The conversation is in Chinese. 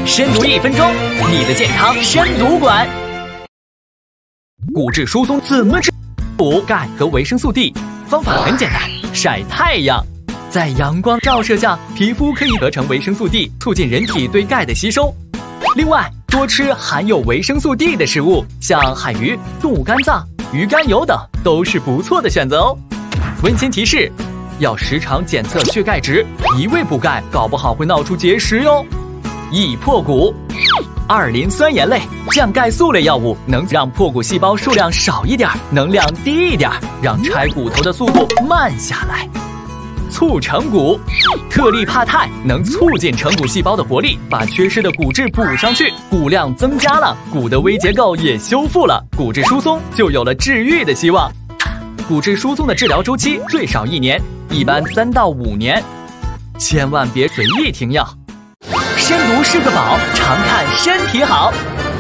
深读1分钟，你的健康深读馆。骨质疏松怎么治？补钙和维生素 D， 方法很简单，晒太阳。在阳光照射下，皮肤可以合成维生素 D， 促进人体对钙的吸收。另外，多吃含有维生素 D 的食物，像海鱼、动物肝脏、鱼肝油等，都是不错的选择哦。温馨提示：要时常检测血钙值，一味补钙，搞不好会闹出结石哟。益破骨，2磷酸盐类降钙素类药物能让破骨细胞数量少一点，能量低一点，让拆骨头的速度慢下来。促成骨，特利帕肽能促进成骨细胞的活力，把缺失的骨质补上去，骨量增加了，骨的微结构也修复了，骨质疏松就有了治愈的希望。骨质疏松的治疗周期最少1年，一般3到5年，千万别随意停药。深读是个宝，常看身体好。